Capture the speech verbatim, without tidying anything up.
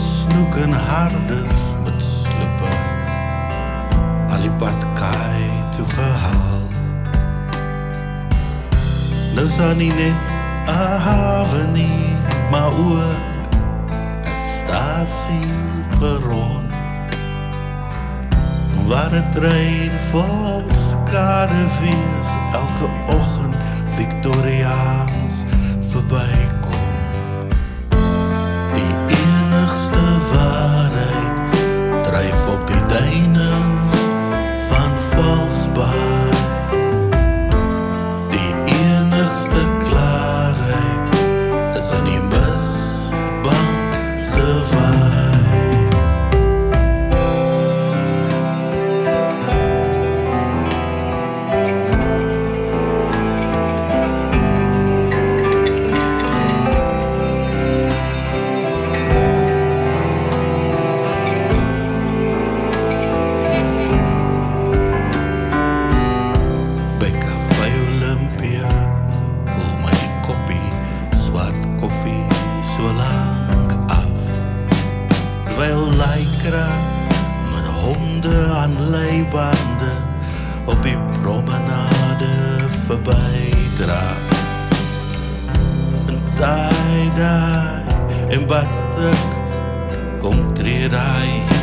snoek en harders met sloepe al die pad kaai toe gehaal. Nou is daar nie net 'n hawe nie, maar ook 'n stasieperron waar 'n trein vol skadewees elke oggend Victoriaans verbykom. Die enigste waarheid dryf op die duinings van Valsbaai. Die enigste klaarheid is in die misbank se waai. Terwyl Lycra met honde aan leibande op die promenade verbydraag. En daai daai en batik kom tree daai